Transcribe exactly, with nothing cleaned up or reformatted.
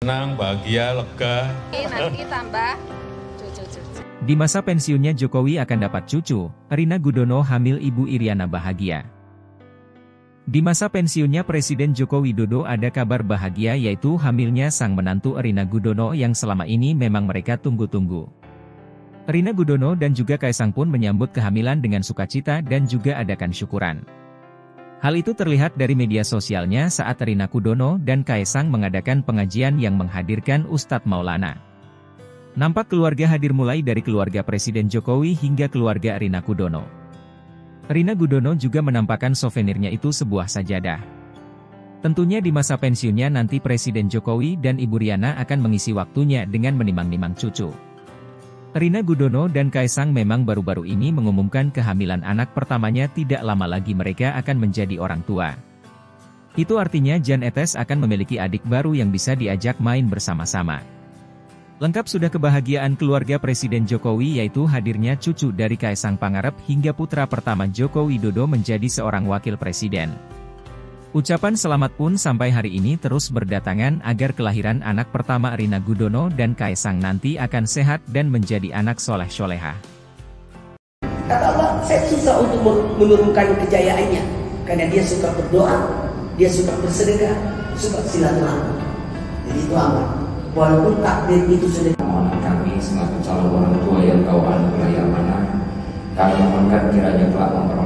Senang, bahagia, lega. Nanti tambah cucu-cucu. Di masa pensiunnya Jokowi akan dapat cucu, Rina Gudono hamil Ibu Iriana bahagia. Di masa pensiunnya Presiden Joko Widodo ada kabar bahagia yaitu hamilnya sang menantu Rina Gudono yang selama ini memang mereka tunggu-tunggu. Rina Gudono dan juga Kaesang pun menyambut kehamilan dengan sukacita dan juga adakan syukuran. Hal itu terlihat dari media sosialnya saat Rina Gudono dan Kaesang mengadakan pengajian yang menghadirkan Ustadz Maulana. Nampak keluarga hadir mulai dari keluarga Presiden Jokowi hingga keluarga Rina Gudono. Rina Gudono juga menampakkan souvenirnya itu sebuah sajadah. Tentunya di masa pensiunnya nanti Presiden Jokowi dan Ibu Riana akan mengisi waktunya dengan menimang-nimang cucu. Rina Gudono dan Kaesang memang baru-baru ini mengumumkan kehamilan anak pertamanya, tidak lama lagi mereka akan menjadi orang tua. Itu artinya Jan Etes akan memiliki adik baru yang bisa diajak main bersama-sama. Lengkap sudah kebahagiaan keluarga Presiden Jokowi yaitu hadirnya cucu dari Kaesang Pangarep hingga putra pertama Joko Widodo menjadi seorang wakil presiden. Ucapan selamat pun sampai hari ini terus berdatangan agar kelahiran anak pertama Rina Gudono dan Kaesang nanti akan sehat dan menjadi anak soleh-solehah. Kata Allah, saya susah untuk menurunkan kejayaannya karena dia suka berdoa, dia suka bersedekah, suka silaturahmi. Jadi itu aman. Walaupun takdir itu sudah kami selaku calon orang tua yang tahu anak yang mana, kami mohonkan kiranya kelak memperoleh